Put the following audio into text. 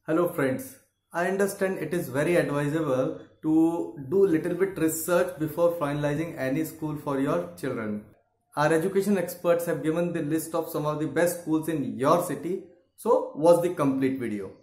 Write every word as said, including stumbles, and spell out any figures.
Hello friends, I understand it is very advisable to do little bit research before finalizing any school for your children. Our education experts have given the list of some of the best schools in your city. So watch the complete video.